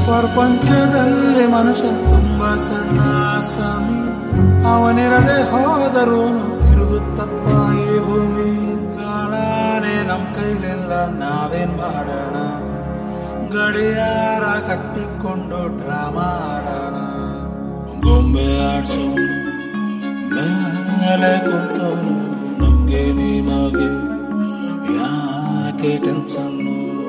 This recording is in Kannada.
ಪ್ರಪಂಚದಲ್ಲಿ ಮನುಷ್ಯ ತುಂಬಾ ಸಣ್ಣ ಸ್ವಾಮಿ, ಅವನಿರದೆ ಹೋದರೂನು ತಿರುಗುತ್ತಪ್ಪ ಈ ಭೂಮಿ. ಕಾಲಾನೆ ನಮ್ ಕೈಲಿಲ್ಲ, ನಾವೇನ್ ಮಾಡೋಣ? ಗಡಿಯಾರ ಕಟ್ಟಿಕೊಂಡು ಡ್ರಾಮಾ ಆಡೋಣ. ಗೊಂಬೆ ಆಡ್ಸೋನು ಮೇಲೆ ಕುಂತವನು, ನಮ್ಗೆ ನಿಮಗೆ ಯಾಕೆ ಟೆನ್ಷನ್ನು?